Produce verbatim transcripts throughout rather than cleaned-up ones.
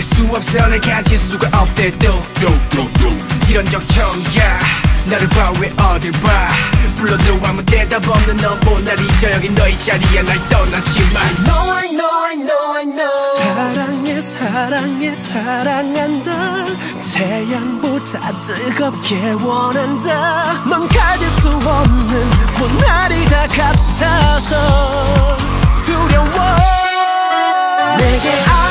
뗄 수 없어 널 가질 수가 없대 또 이런 적 처음이야 나를 봐 왜 어딜 봐 불러도 아무 대답 없는 너 모나리자 여기 너의 자리야 날 떠나지 마 I know I know I know I know 사랑해 사랑해 사랑한다 태양보다 뜨겁게 원한다 넌 가질 수 없는 모나리자 같아서 두려워 내게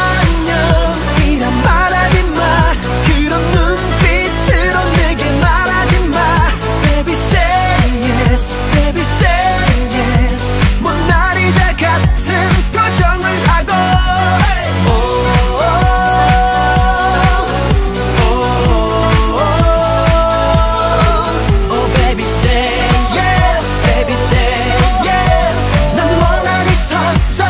안녕이란 말하지 마 그런 눈빛으로 내게 말하지 마 Baby say yes Baby say yes 모나리자 같은 표정을 하고 oh, oh, oh, oh, oh, baby say yes Baby say yes 난 멍하니 섰어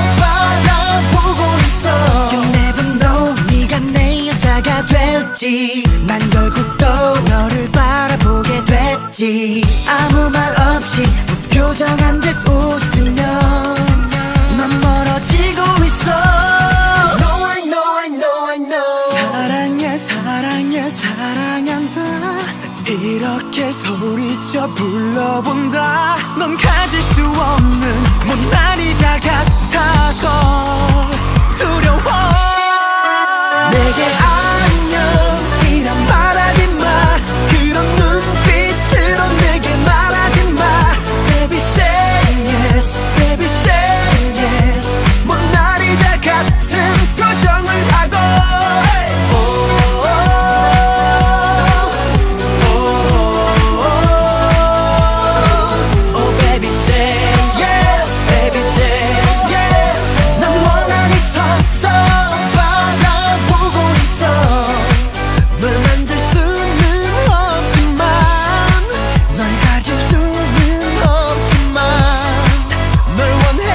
바라보고 있어 You never know 네가 내 여자가 될지 난 결국 또 너를 바라보게 됐지 아무 말 없이 무표정한 듯 웃으며 넌 멀어지고 있어 No I know I know I know 사랑해 사랑해 사랑한다 이렇게 소리쳐 불러본다 넌 가질 수 없는 모나리자 같아서 두려워 내게 안녕이란 말하지 마 그런 눈빛으로 내게 말하지 마 Baby say yes Baby say yes 모나리자 같은 표정을 하고 oh, oh, oh, oh, oh, baby say yes Baby say yes 난 원한이 섰어 바라보고 있어 널 만질 수는 없지만 널 가질 수는 없지만 널 원해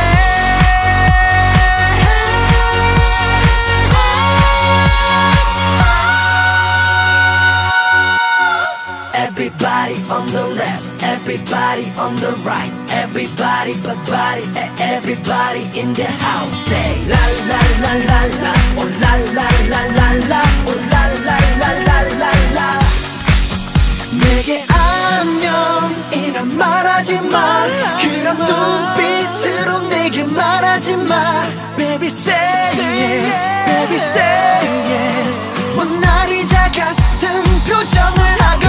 Everybody on the left, everybody on the right, everybody but body, everybody in the house. Say la la la la la, oh la la la la la, oh la la la la la la. 내게 안녕이란 말하지 마, 그런 눈빛으로 내게 말하지 마. Baby say yes, baby say yes. 모나리자 같은 표정을 하고.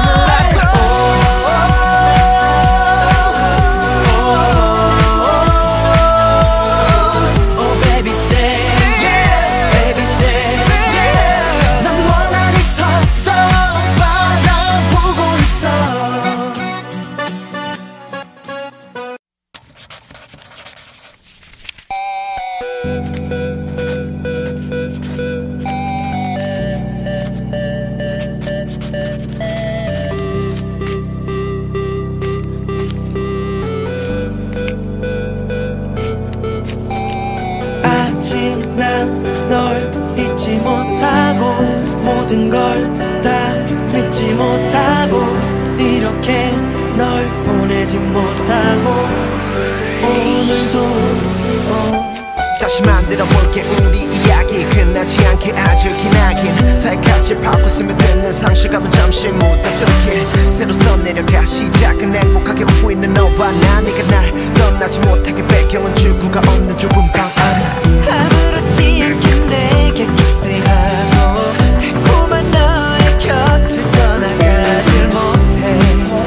아직 난 널 잊지 못하고 모든 걸 다 믿지 못하고 이렇게 널 보내지 못하고 오늘도 어. 다시 만들어볼게 우리 이야기 끝나지 않게 아주 기나긴 살갗을 밟고 스며 듣는 상실감은 잠시 묻어두게 새로 써내려가 시작은 행복하게 웃고 있는 너와 나 네가 날 떠나지 못하게 배경은 출구가 없는 좁은 방 안에 아무렇지 않게 내게 키스하고 달콤한 너의 곁을 떠나가질 못해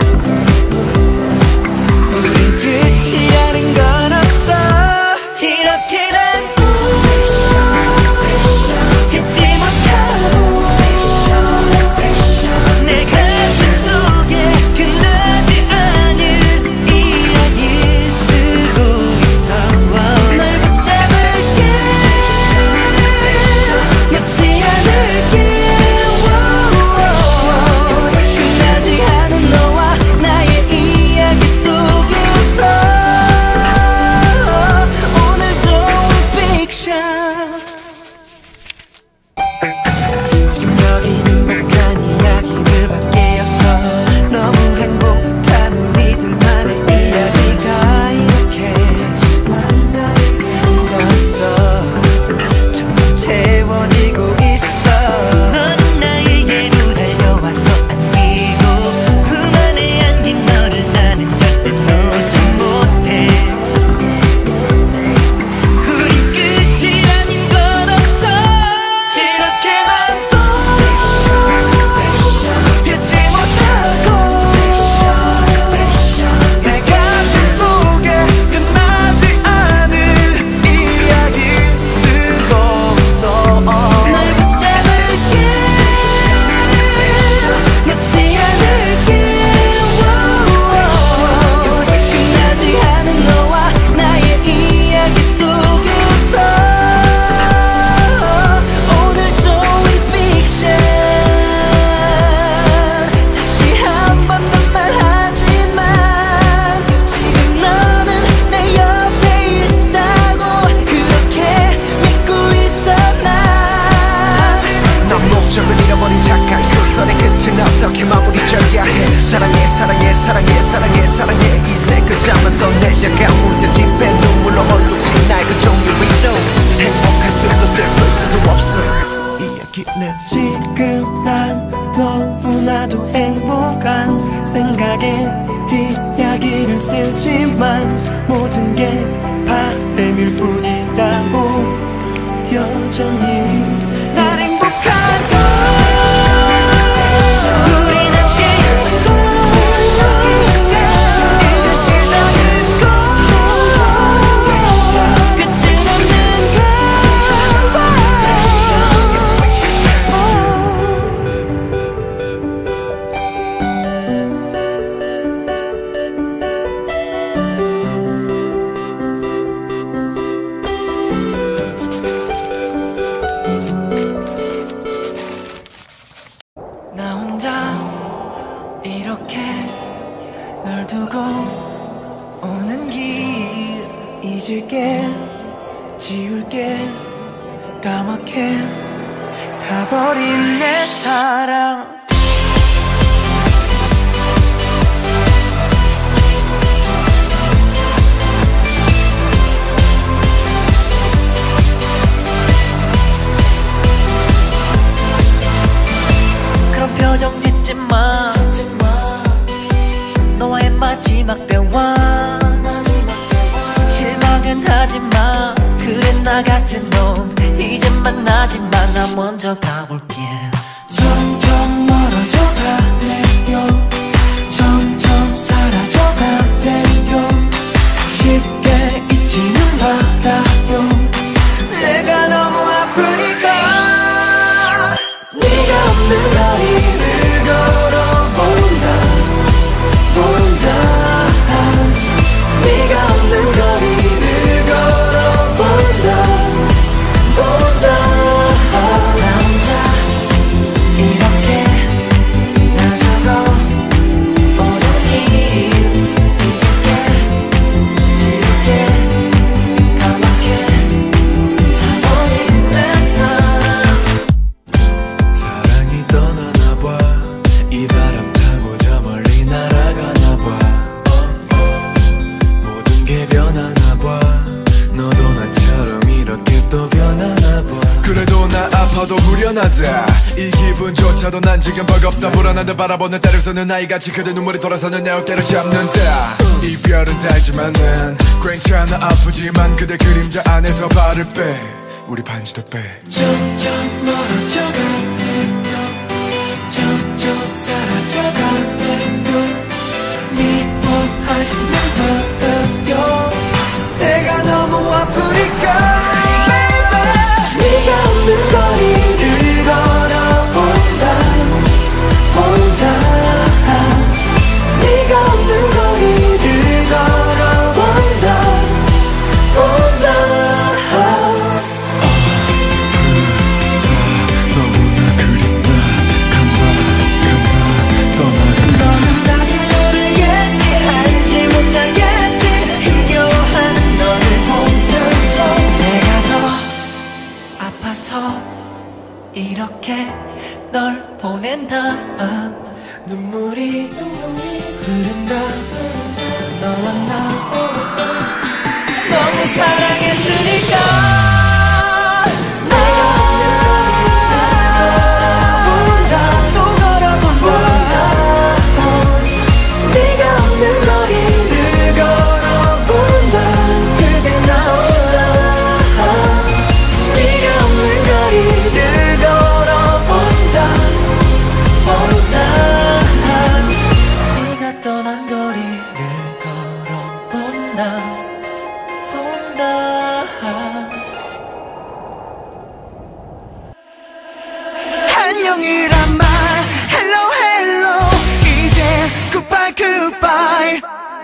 우린 끝이라는 건 없어 이렇게 난 잊지 못하고 내 가슴 속에 끝나지 않을 이야기를 쓰고 있어 널 붙잡을게 퍼지고 있어. 너는 나에게로 달려와서 안기고 품 안에 안긴 너를 나는 절대 놓지 못해. 우리 끝이라는 건 없어. 이렇게만 또 잊지 못하고 내 가슴 속에 끝나지 않은 이야기를 쓰고 있어. 널 붙잡을게 놓지 않을게. 끝나지 않은 너와 나의 이야기 속에서 오늘 좋은 픽션. 다시 한 번 더 말하지만 지금 너는 내 옆에 있다고 그렇게 믿고 있어 난. 넌 목적을 잃어버린 작가의 소설의 끝은 어떻게 마무리 져야 해. 사랑해 사랑해 사랑해 사랑해 사랑해 이세 글자만서 내려가 무뎌진 배 눈물로 얼룩진 나의 그 종류 위로 행복할 수도 슬플 수도 없어. 이야기는 지금 난 너무나도 행복한 생각에 이야기를 쓰지만 모든 게 바람일 뿐이라고. 여전히 난 행복한 걸. 우린 함께였던 걸. 이제 시작인 걸. 끝은 없는 걸. 나 혼자 이렇게 널 두고 오는 길 잊을게 지울게 까맣게 가버린 내 사랑. 그런 표정 짓지 마. 너와의 마지막 대화 실망은 하지 마. 그래 나 같은 놈 이제 만나지 마. 나 먼저 가볼게. 점점 멀어져 가네요. 점점 사라져 가네요. 쉽게 잊지는 말아요. 내가 너무 아프니까. 네가 없는 거리를 걸어본다 본다. 네가 없는 거리를 걸어본다 본다. 나 혼자 이렇게 날 두고 오는 길 잊을게 지울게 까맣게 가버린 내 사랑. 사랑이 떠나나봐. 이 바람 타고 저 멀리 날아가나봐. 모든 게 변하나봐. 너도 나처럼 이렇게 또 변하나봐. 그래도 나 아파도 후련하다. 이 기분조차도 난 지금 버겁다. 불안한데 바라보는 때를 서는 나이같이 그대 눈물이 돌아서는 내 어깨를 잡는다. 이별은 달지만 난 괜찮아. 아프지만 그대 그림자 안에서 발을 빼. 우리 반지도 빼. 점점 멀어져 가네요. 점점 사라져 가네요. 미워하지는 말아요. 내가 너무 아프니까. 네가 없는 거리를 걸어본다 본다. 네가 없는 거리를 걸어본다 본다. 너무나 그립다. 간다 간다 떠나간다. 너는 다시 모르겠지 알지 못하겠지. 힘겨워하는 너를 보면서 내가 더 아파서 이렇게 널 보낸다. 눈물이 흐른다. 너와 나 너무 사랑했으니까. 내가 없는 안녕이란 말 hello hello 이제 goodbye goodbye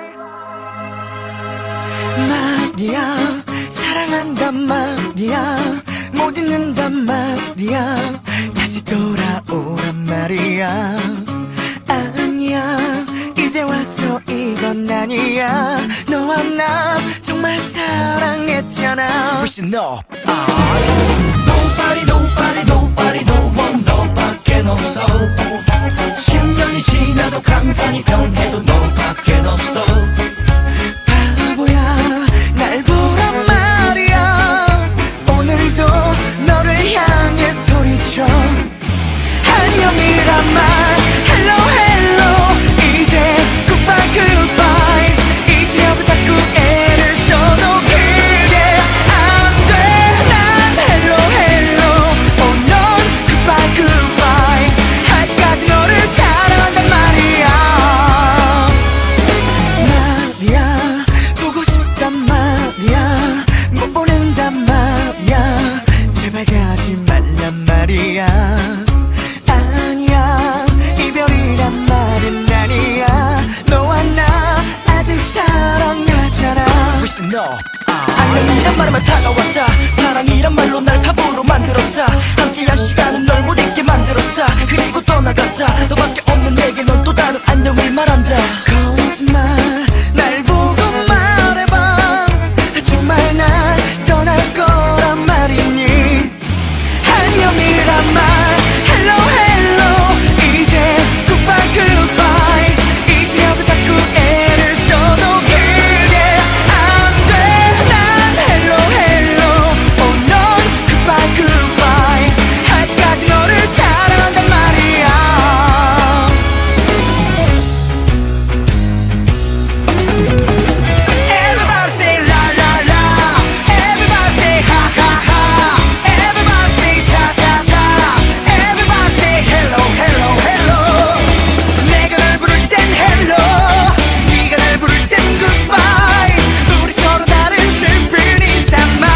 말이야 사랑한단 말이야 못 잊는단 말이야 다시 돌아오란 말이야 아니야 이제 와서 이건 아니야 너와 나 정말 사랑했잖아 훨씬 너 Nobody nobody nobody no one 너밖엔 없어 십 년이 지나도 강산이 변해도 너밖엔 없어 바보야 날 보란 말이야 오늘도 너를 향해 소리쳐 안녕이란 말 hello hello 이제 goodbye goodbye 이제라도 자꾸 애를 써도 그게 안 돼 난 hello hello oh 넌 goodbye goodbye 아직까지 너를 사랑한단 말이야 말이야 보고 싶단 말이야 못 보낸단 말이야 제발 가지 말란 말이야 아니야 이별이란 말은 아니야 너와 나 아직 사랑하잖아 훨씬 너 안녕이란 말만 다가왔다 사랑이란 말로 날 바보로 만들었다 함께한 시간은 널 못 잊게 만들었다 그리고 떠나갔다 너밖에 없는 내게 넌 또 다른 안녕을 말한다 거짓말 날 보고 말해봐 정말 날 떠날 거란 말이니 안녕이란 말 hello hello 이제 goodbye goodbye 이제라도 자꾸 애를 써도 그게 안 돼 난 hello hello oh 넌 goodbye goodbye 아직까지 너를 사랑한단 말이야 Everybody say la la la Everybody say ha ha ha Everybody say ta ta ta Everybody say hello hello hello 내가 날 부를 땐 hello 네가 날 부를 땐 goodbye 우리 서로 다른 슬픈 인사말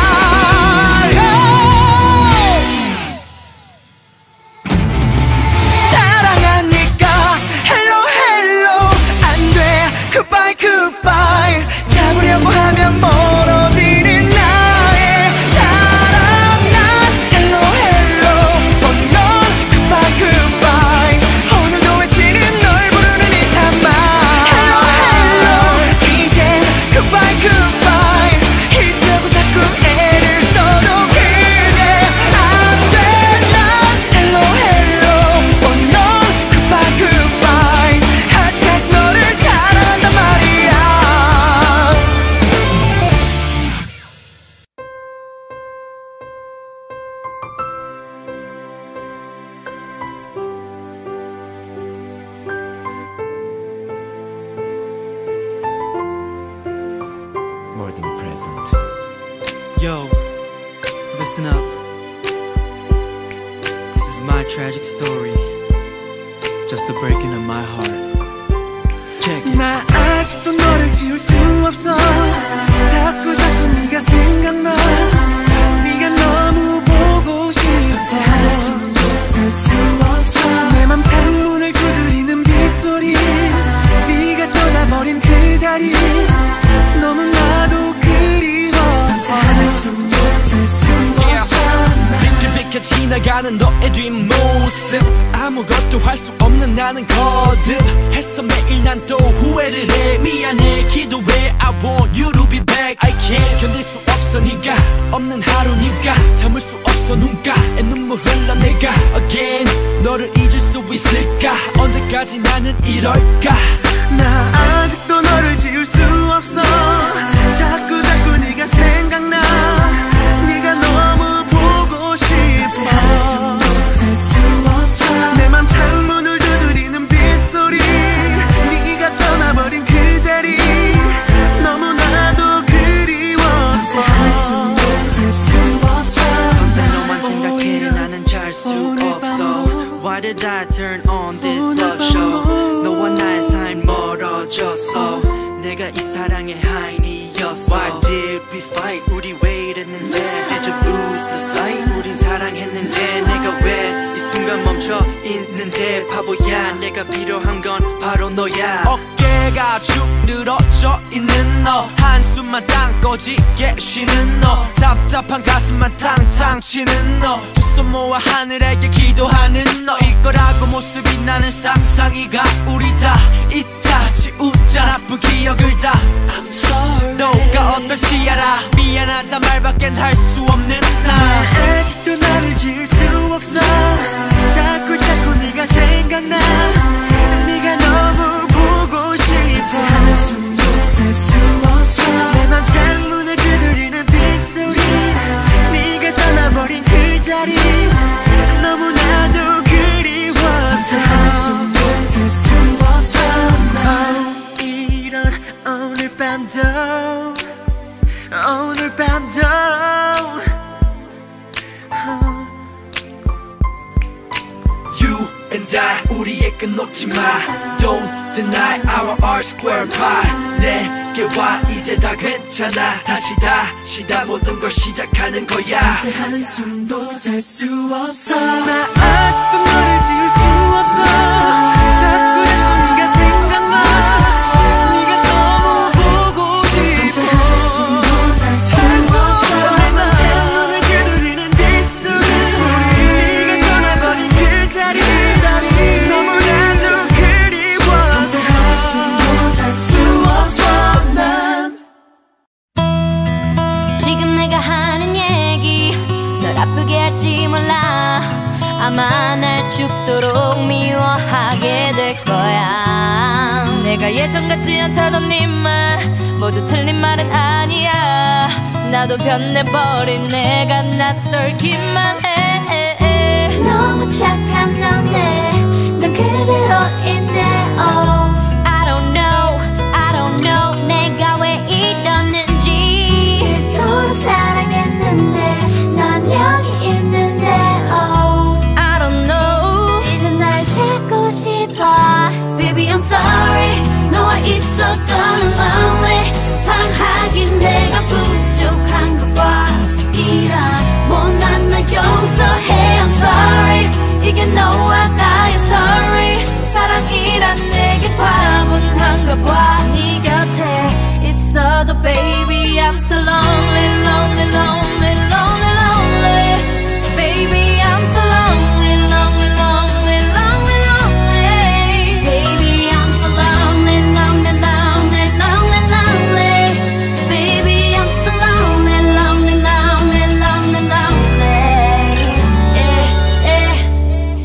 사랑하니까 hello hello 안돼 goodbye goodbye 잡으려고 하면 멀어지는 나의 사랑 난 hello hello oh 넌 goodbye goodbye 오늘도 외치는 널 부르는 인사말 hello hello 이제 goodbye goodbye 이제라고 자꾸 애를 써도 그게 안돼 난 hello hello oh 넌 goodbye goodbye 아직까지 너를 사랑한단 말이야 more than present Yo, listen up. This is my tragic story. Just a breaking of my heart. Check it. 나 아직도 너를 지울 수 없어 자꾸 자꾸 네가 생각나 네가 너무 보고 싶어 할 수 없어 내 맘 창문을 두드리는 빗소리 네가 떠나버린 그 자리 너무나도 그리워서 한숨 못 수 없어 비켜 지나가는 너의 뒷모습 아무것도 할 수 없는 나는 거듭해서 매일 난 또 후회를 해 미안해 기도해 I want you to be back I can't 견딜 수 없어 네가 없는 하루니까 참을 수 없어 눈가에 눈물 흘러 내가 again 너를 잊을 수 있을까 언제까지 나는 이럴까 나 아직도 너를 지울 수 없어 자꾸 자꾸 네가 생각나 네가 너무 보고 싶어 할 수 없어 내 맘 창문을 두드리는 빗소리 네가 떠나버린 그 자리 너무나도 그리워서 할 수 없어 밤새 너만 생각해 나는 잘 수 없어 Why did I turn on this love show 너와 나의 사이 멀어졌어 내가 이 사랑의 하인이었어 Why did we fight 우리 왜 이랬는데 Did you lose the sight 우린 사랑했는데 내가 왜 이 순간 순간 멈춰 있는데 바보야 내가 필요한 건 바로 너야 어깨가 축 늘어져 있는 너 한숨만 땅꺼지게 쉬는 너 답답한 가슴만 탕탕 치는 너 두 손 모아 하늘에게 기도하는 너일 거라고 모습이 나는 상상이가 우리 다 잊자 지우자 나쁜 기억을 다 I'm sorry 너가 어떨지 알아 미안하다 말밖엔 할 수 없는 나 아직도 나를 지울 수 없어 자꾸 자꾸 네가 생각나 네가 너무 보고 싶어 한숨도 잘 수 없어 내 맘 창문을 두드리는 빗소리 네가 떠나버린 그 자리 너무나도 그리워서 한숨도 잘 수 없어 oh, 이런 오늘 밤도 오늘 밤도 oh. You and I 우리의 끝 놓지 마 Don't deny our R square pie 내게 와 이제 다 괜찮아 다시 다시 다 모든 걸 시작하는 거야 이제 한숨도 잘 수 없어 나 아직도 너를 지울 수 없어 자꾸 자꾸 네가 생각나 네가 너무 보고 싶어 한숨도 잘 수 없어 내 맘 창문을 두드리는 빗소리 네가 떠나버린 그 자리 너무나도 그리워서 한숨도 잘 수 없어 난 지금 내가 하는 얘기 널 아프게 할지 몰라 아마 날 죽도록 미워하게 될 거야 내가 예전 같지 않다던 네 말 모두 틀린 말은 아니야 나도 변해버린 내가 낯설기만 해 너무 착한 넌데 넌 그대로인데 oh I don't know I don't know 내가 왜 이러는지 그토록 사랑했는데 난 여기 있는데 oh I don't know 이제 날 찾고 싶어 Baby I'm sorry 너와 있었던 lonely 사랑하긴 내가 부족한 것 봐 이런 못난 날 용서해 I'm sorry 이게 너와 나의 story 사랑이란 내게 과분한가 봐 네 곁에 있어도 baby I'm so lonely lonely lonely lonely lonely baby I'm so lonely lonely lonely lonely lonely baby I'm so lonely lonely lonely lonely lonely baby I'm so lonely lonely lonely lonely lonely eh, eh.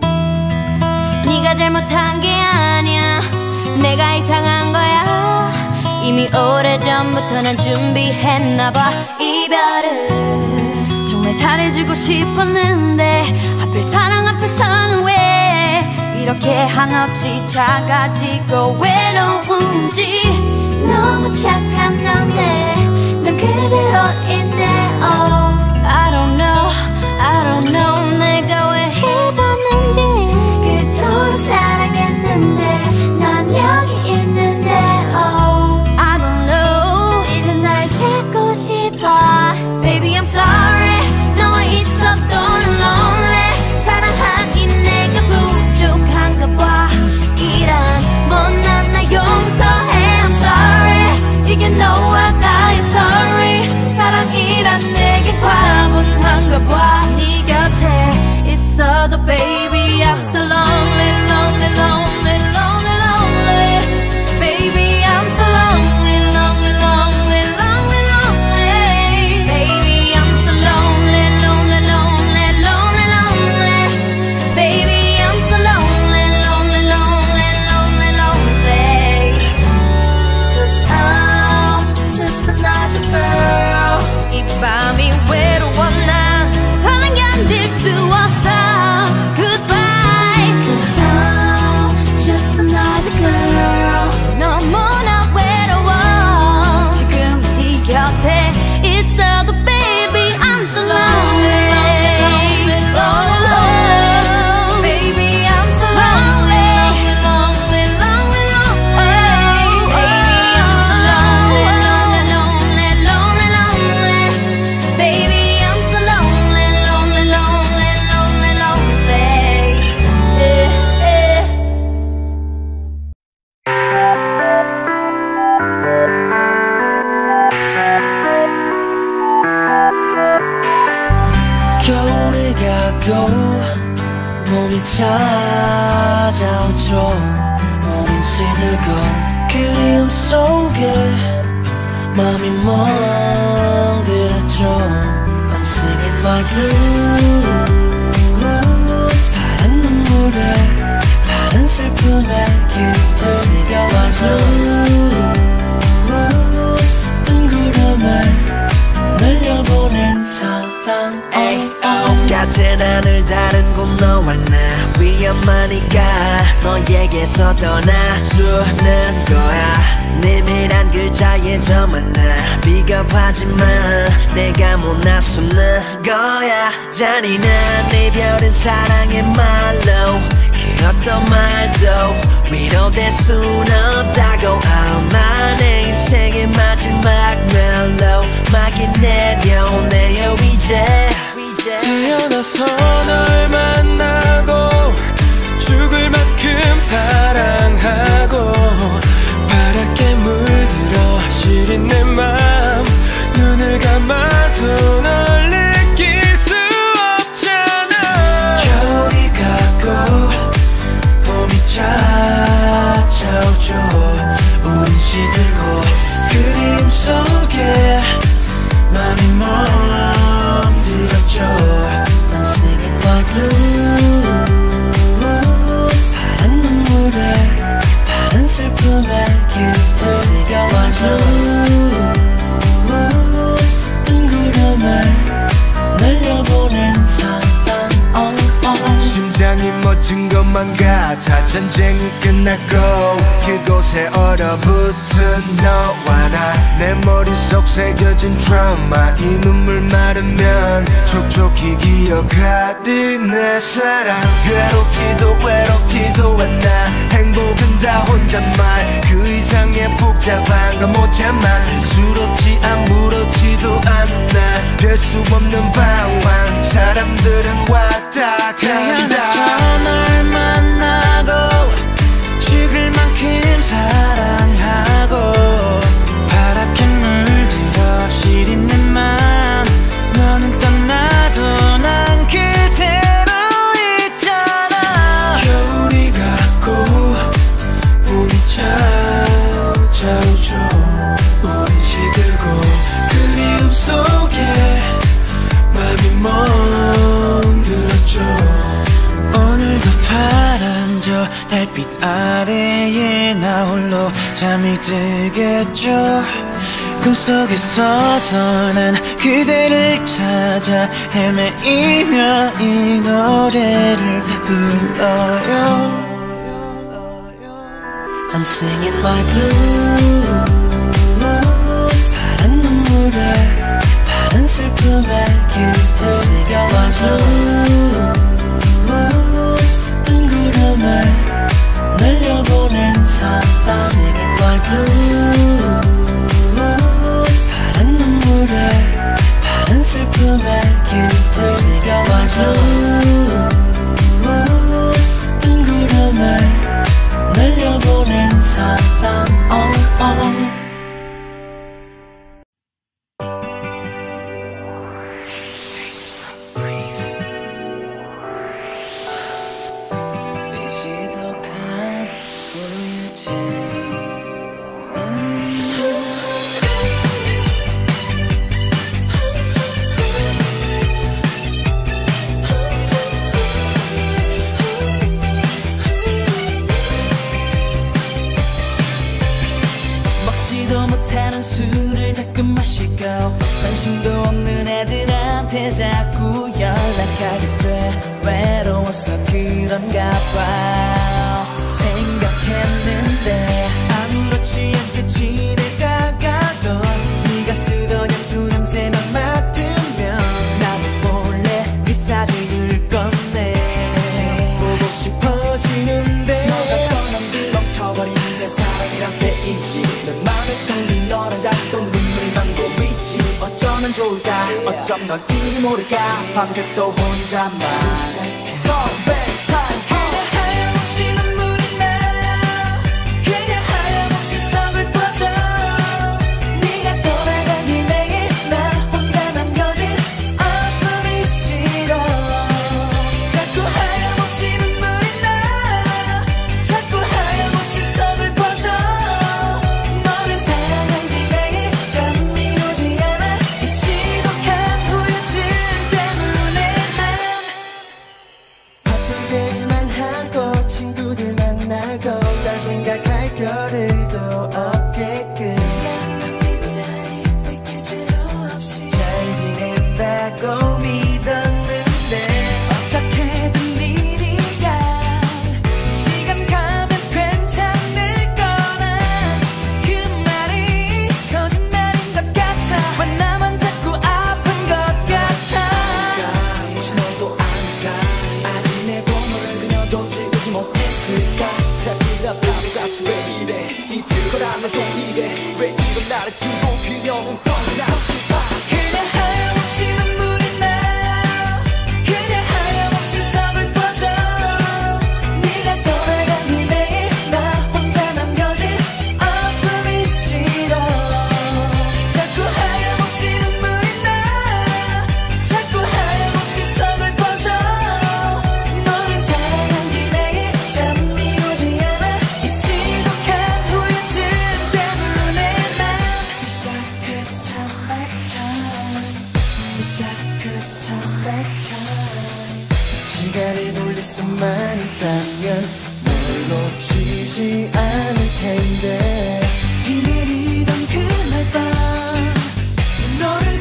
네가 잘못한 게 아니야 내가 이상한 거야 이미 오래전부터 난 준비했나봐 이별을 정말 잘해주고 싶었는데 하필 사랑 앞에서는 왜 이렇게 한없이 작아지고 외로운지 너무 착한 넌데 넌 그대로인데 oh I don't know I don't know 내가 왜 이러는지 그토록 사랑했는데 난 여기 있는데 oh I don't know 이제 날 찾고 싶어 Baby I'm sorry 너와 있었던 lonely 사랑하긴 내가 부족한가 봐 이런 못난 날 용서해 I'm sorry 이게 너와 나의 story 사랑이란 내게 과분한가 봐 네 곁에 있어도 baby I'm so lonely lonely lonely lonely lonely baby I'm so lonely lonely lonely lonely lonely baby I'm so lonely lonely lonely lonely lonely baby I'm so lonely lonely lonely lonely lonely cause I'm just another girl 이 밤이 외로워 난 더는 견딜 수 없어 Goodbye 봄이 찾아오죠. 우린 시들고 그리움 속에 맘이 멍들었죠. I'm singing my blues. 파란 눈물에 파란 슬픔에 길들 새겨와줘. 뜬 구름을 날려보낸 사랑. 같은 하늘 다른 곳 너와 나 위험하니까 너에게서 떠나주는 거야. 내밀한 글자에 저만 나 비겁하지만 내가 못 나서는 거야. 잔인한 이별은 사랑의 말로 그 어떤 말도 위로될 순 없다고. 아마 내 인생의 마지막 멜로 막이 내려오네요 이제. 태어나서 널 만나고 죽을 만큼 사랑하고 파랗게 물들어 시린 내 맘 눈을 감아도 널 느낄 수 없잖아. 겨울이 가고 봄이 찾아오죠. 우린 시들고 그림 속에 맘이 멈들었죠. I'm singing my blues. 파란 눈물에 파란 슬픔에 길들 새겨와줘. 뜬 구름을 날려보낸 사랑. 심장이 멎은 것만 같아. 전쟁이 끝났고 그곳에 얼어붙은 너와 나. 내 머릿속 새겨진 트라우마. 이 눈물 마르면 촉촉히 기억하리 내 사랑. 괴롭지도 외롭지도 않아. 행복은 다 혼잣말. 그 이상의 복잡한 건 못 참아. 대수롭지 아무렇지도 않아. 별 수 없는 방황. 사람들은 왔다 태어나서 널 만나고 죽을 만큼 사랑하고 파랗게 물들어 시린 내 맘 너는 떠나도 난 그대로 있잖아. 겨울이 가고 봄이 찾아오죠. 우린 시들고 그리움 속에 맘이 멍들었죠. 오늘도 파란 저 달빛 아래에 나 홀로 잠이 들겠죠. 꿈속에서도 난 그대를 찾아 헤매이며 이 노래를 불러요. I'm singing my blues. 파란 눈물에 파란 슬픔에 길들 새겨와줘. 뜬 구름을 날려보낸 사랑. Singing my blues. 파란 눈물에 파란 슬픔에 길들 새겨와줘. 뜬 구름을 날려보낸 사랑. oh, oh. 술을 자꾸 마시고 관심도 없는 애들한테 자꾸 연락하게 돼. 외로워서 그런가 봐 생각했는데 아무렇지 않게 지내다가도 네가 쓰던 향수 냄새만 맡으면 나도 몰래 네 사진을 꺼내 보고 싶어지는데 너가 떠난 뒤 멈춰버린 내 사랑이란 게 있지. 내 맘에 떨린 너란 자도 눈물만 고이지. 어쩌면 좋을까 어쩜 넌 이리 모를까 밤새 또 혼자만 Turn back time. 그냥 하염없이 눈물이 나. 그냥 하염없이 서글퍼져. 네가 떠나간 뒤내일 나 혼자 남겨진 아픔이 싫어. 자 대체 왜 이래 잊을 거라면 또 이래 왜 이런 나를 두고 그녀는 떠나갔을까 그냥 하염없이 눈물이 나 그냥 하염없이 서글퍼져 네가 떠나간 뒤 매일 나 혼자 남겨진 아픔이 싫어 자꾸 하염없이 눈물이 나 자꾸 하염없이 서글퍼져 너를 사랑한 뒤 매일 잠이 오지 않아 이 지독한 후유증 때문에 난 Wish I could turn back time Wish I could turn back time 시간을 돌릴 수만 있다면 널 놓치지 않을 텐데 비 내리던 그날 밤 너를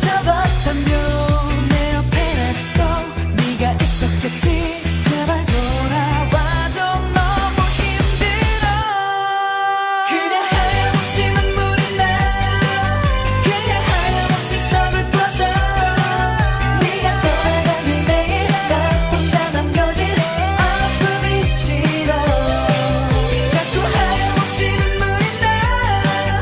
붙잡았다면 내 옆에 아직도 네가 있었겠지 제발 돌아와줘 너무 힘들어 그냥 하염없이 눈물이 나 그냥 하염없이 서글퍼져 네가 떠나간 뒤 매일 나 혼자 남겨진 아픔이 싫어 자꾸 하염없이 눈물이 나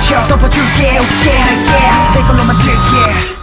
멈춰 덮어줄게 웃게 할게 내 걸로 만들게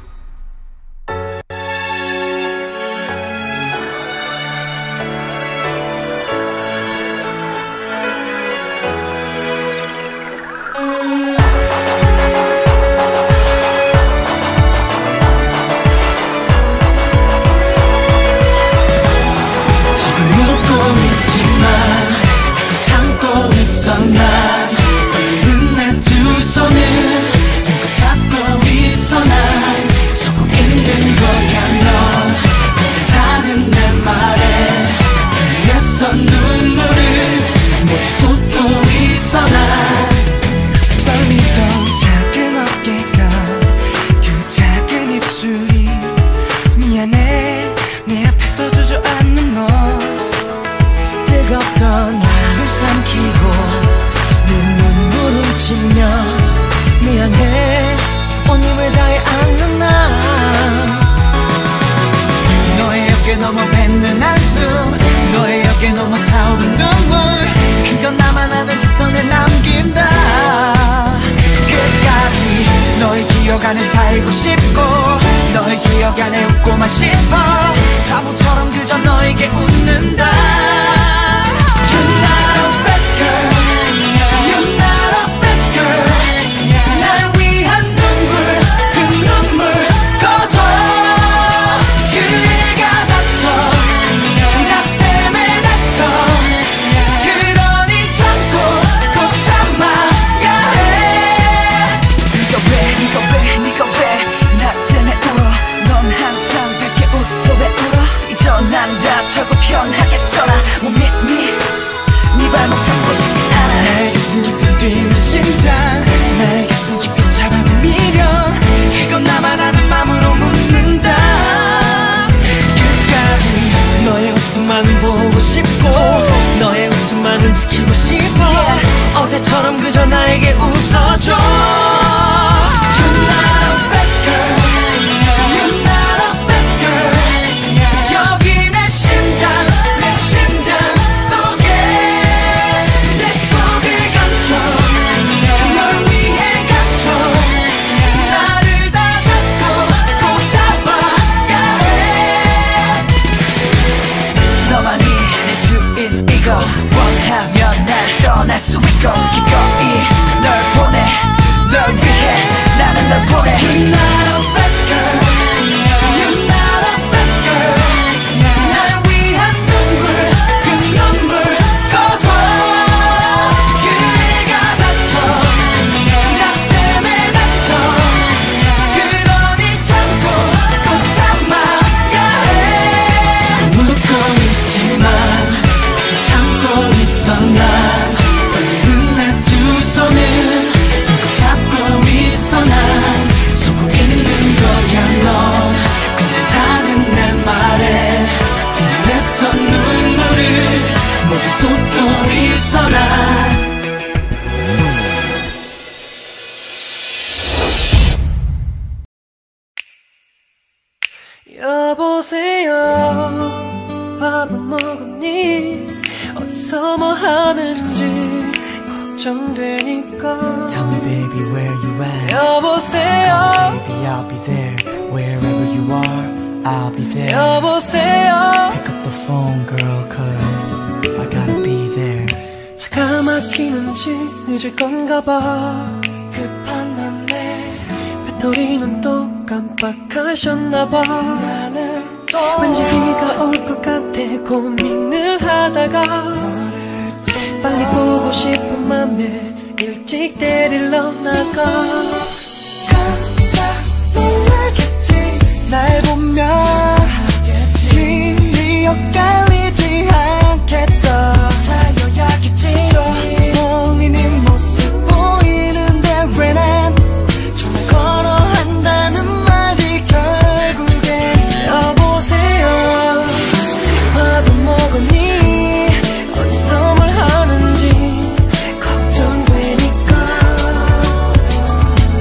살고 싶고 너의 기억 안에 웃고만 싶어 바보처럼 그저 너에게 웃는다 You're not a bad girl You're not a bad girl 날 위한 눈물 그 눈물 거둬 그대가 다쳐 나 때문에 다쳐 그러니 참고 꼭 참아야 해 네가 왜 네가 왜 네가 왜 나 때문에 울어 넌 항상 밝게 웃어 왜 울어 잊어 난 다 털고 편하게 떠나 Won't meet me 네 발목 잡고 싶지 않아 나의 가슴 깊이 뛰는 심장 나의 가슴 깊이 잡아도 미련 그건 나만 아는 맘으로 묻는다 끝까지 너의 웃음만은 보고 싶고 너의 웃음만은 지키고 싶어 yeah. 어제처럼 그저 나에게 웃어줘 원하면 날 떠날 수 있고 기꺼이 널 보내 널 위해 나는 널 보내 You're not a bad girl You're not a bad girl 날 위한 눈물 그 눈물 거둬 그대가 다쳐 나 때문에 다쳐 그러니 참고 꼭 참아야 해 지금 웃고 있지만 참고 있어 난 떨리는 내 두 손을 꼭 잡고 있어 난 속고 있는 거야 넌 괜찮다는 내 말에 들려서 눈물을 모두 쏟고 있어 난 여보세요 밥은 먹었니 어디서 뭐 하는지 걱정되니까 Tell me baby where you at 여보세요 oh, baby I'll be there wherever you are I'll be there 여보세요 Pick up the phone girl cause I gotta be there 차가 막히는지 늦을 건가 봐 급한 맘에 배터리는 또 깜빡하셨나 봐 나는 왠지 비가 올 것 같아 고민을 하다가 빨리 보고 싶은 맘에 일찍 데리러 나가 깜짝 놀라겠지 날 보면 길이 엇갈리지 않겠다 달려야겠지 저 멀리 네 모습 보이는데 왜 난 전화 걸어 한다는 말이 결국엔 여보세요 밥은 먹었니 어디서 뭘 하는지 걱정되니까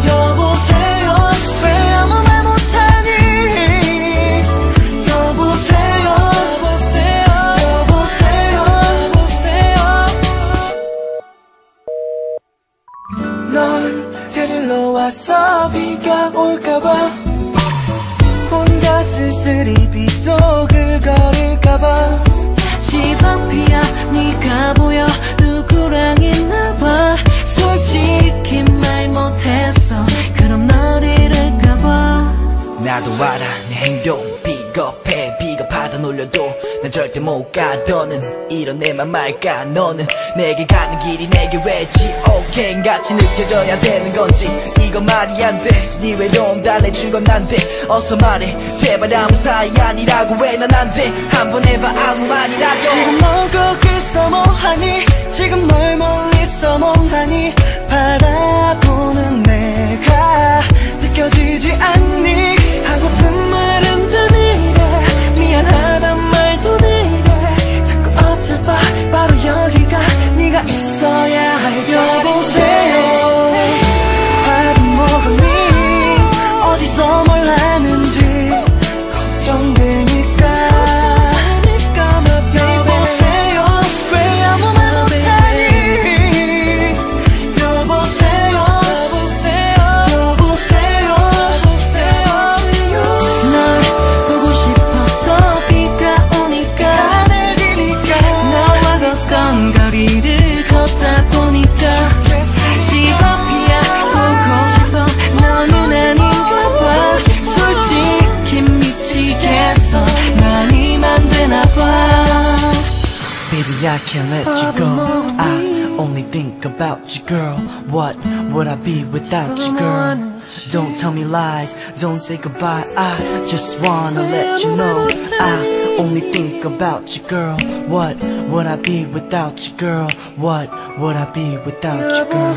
올까봐 혼자 쓸쓸히 빗속을 걸을까봐 집 앞이야 네가 보여 누구랑 있나봐 솔직히 말 못했어 그럼 널 잃을까봐 나도 알아 내 행동 비겁해 비겁하다 놀려도 난 절대 못 가 너는 이런 내 맘 말까 너는 내게 가는 길이 내게 왜 지옥행 같이 느껴져야 되는 건지 이거 말이 안 돼 네 외로움 달래준 건 난데 어서 말해 제발 아무 사이 아니라고 왜 난 안 돼 한번 해봐 아무 말이라도 지금 너 거기서 뭐하니 지금 널 멀리서 멍하니 바라보는 내가 느껴지지 않니 하고픈 말은 다 네가 미안하단 말도 네가 자꾸 어쩌봐 바로 여기가 네가 있어야 할 자리 여보세요 화는 먹었니 어디서 뭘 하는지 걱정되니까 여보세요 왜 아무 말 못하니 여보세요 여보세요 널 보고 싶어서 비가 오니까 내리니까 너와 걷던 거리를 걷다 보니까 집 앞이야 보고 싶어 너는 아닌가 봐 솔직히 미치겠어 난 이만 되나 봐 Baby I can't let you go I only think about you girl What would I be without you girl Don't tell me lies Don't say goodbye I just wanna let you know I only think about you girl What would I be without you girl What would I be without you girl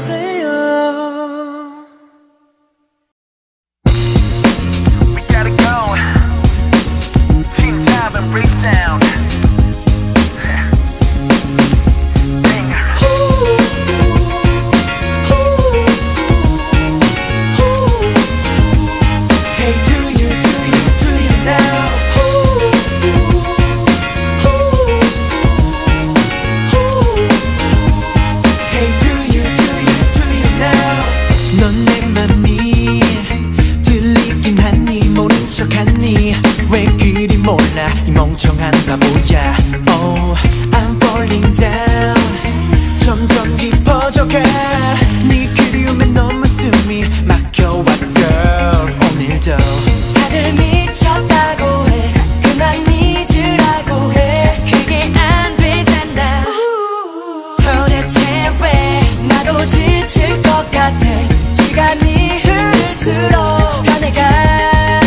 We gotta go Team Tab and Break Sound 왜 그리 몰라 이 멍청한 바보야 Oh I'm falling down 점점 깊어져가 네 그리움에 너무 숨이 막혀와 girl 오늘도 다들 미쳤다고 해 그만 잊으라고 해 그게 안 되잖아 도대체 왜 나도 지칠 것 같아 시간이 흐를수록 변해가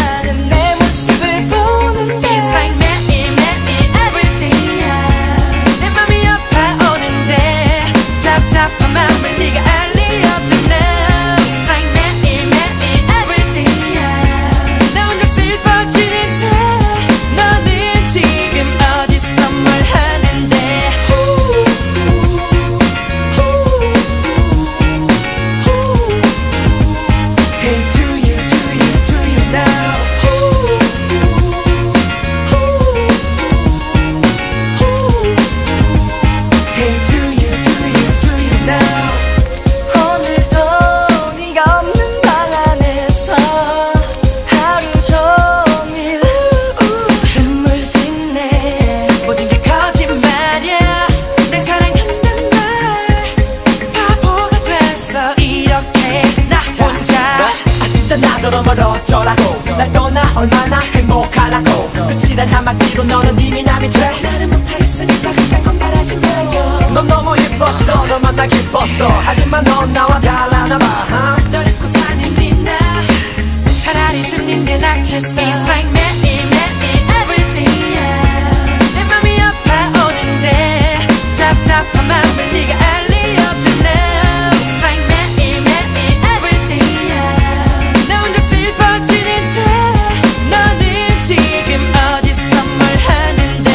나더러 멀어져라고 날 떠나 얼마나 행복하라고 끝이란 한마디로 너는 이미 남이 돼 나는 못하겠으니까 그딴 건 바라지 마요 넌 너무 예뻤어 널 만나 기뻤어 하지만 넌 나와 달라나봐 huh? 널 잊고 사는 니나 차라리 죽는 게 낫겠어 It's like me, me, me, everything yeah. 내 맘이 아파오는데 답답한 맘을 네가 알 리 없잖아 It's like me, me, me, everything yeah. 나 혼자 슬퍼지는데 너는 지금 어디서 뭘 하는데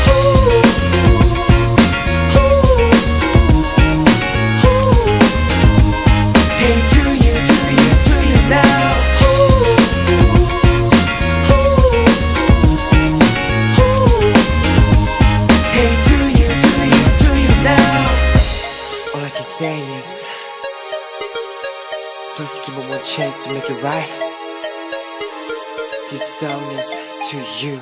Hey do you, do you, do you now Hey do you, do you, do you now All I can say is Please give me one chance to make it right This song is to you.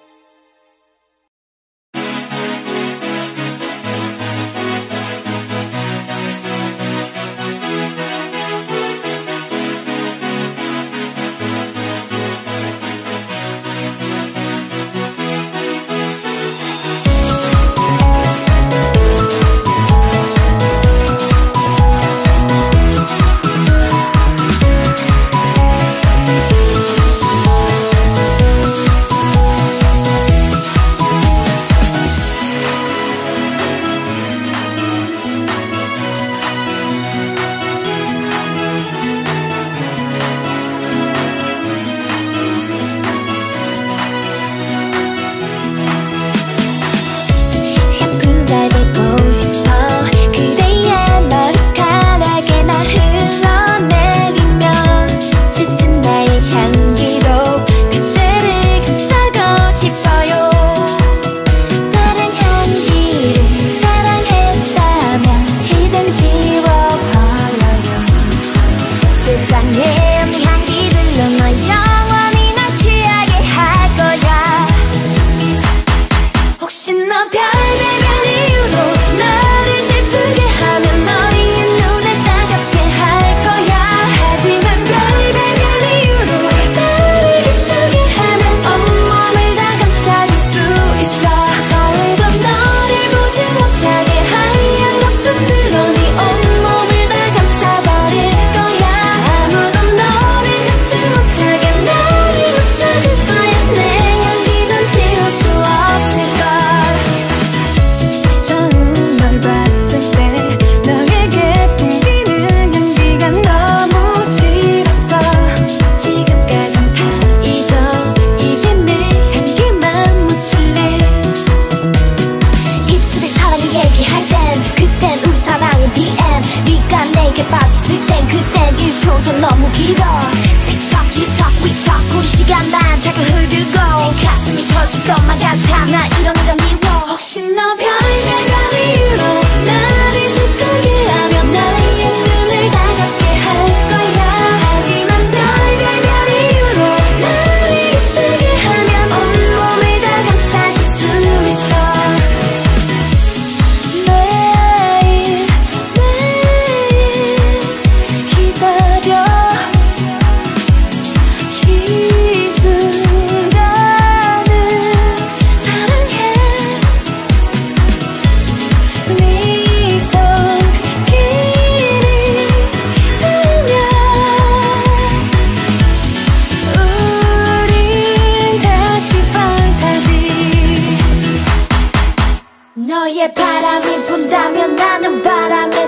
너의 바람이 분다면 나는 바람에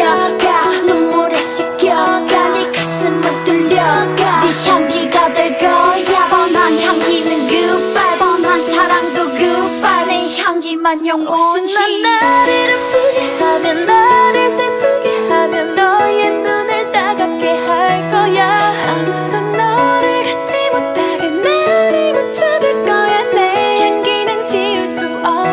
날려가 눈물에 식혀가 네 가슴을 뚫려가 네 향기가 될 거야 뻔한 향기는 goodbye 뻔한 사랑도 goodbye 내 향기만 영원히 혹시 난 나를 아프게 하면 나를 슬프게 하면 너의 눈을 따갑게 할 거야 아무도 너를 갖지 못하게 나를 묻혀둘 거야 내 향기는 지울 수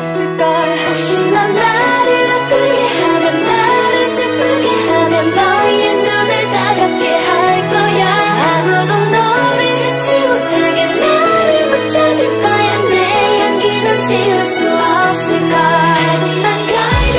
없을걸 혹시 난 나를 아프게 하면 나를 슬프게 하면 너의 눈을 따갑게 할 거야 아무도 너를 갖지 못하게 나를 묻혀둘 거야 내 향기는 지울 수 없을걸 하지만 걸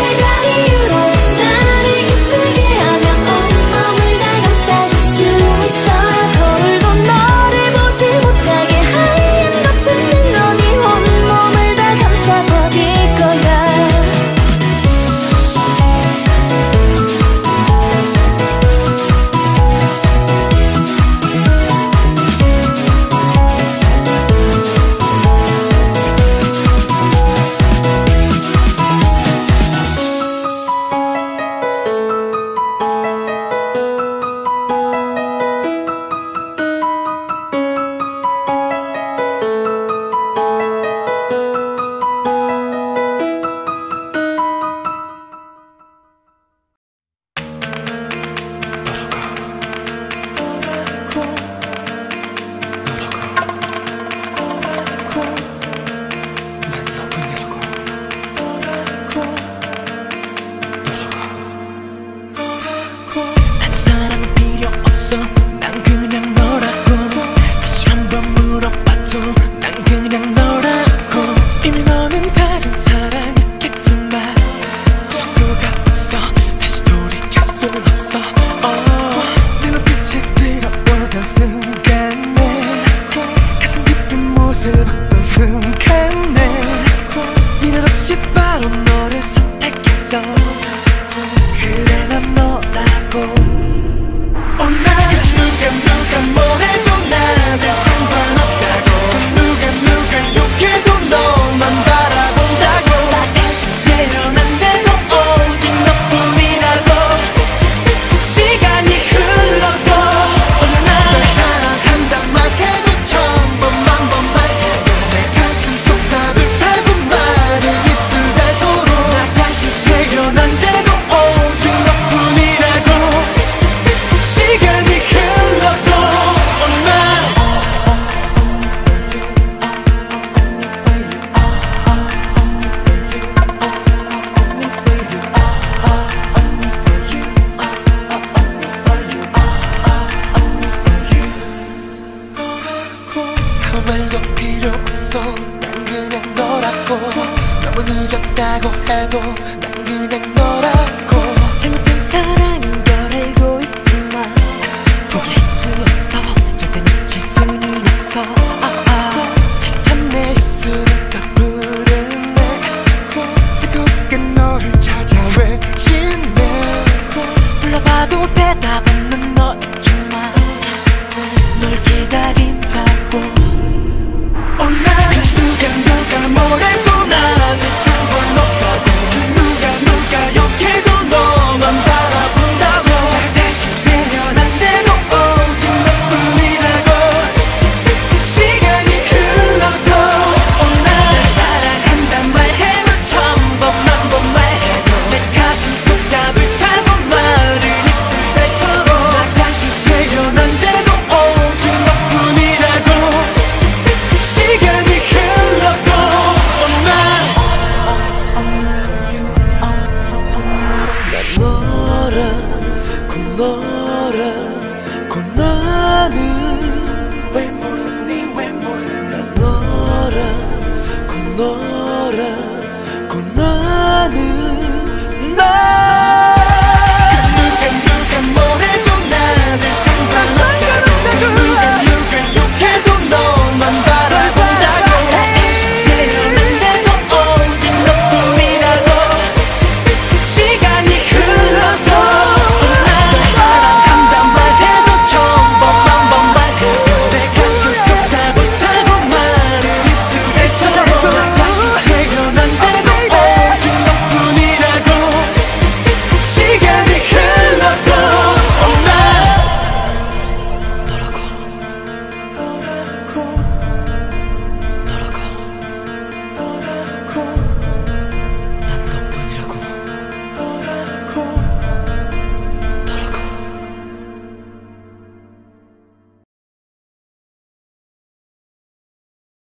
말도 필요 없어 난 그냥 너라고 너무 늦었다고 해도 난 그냥 너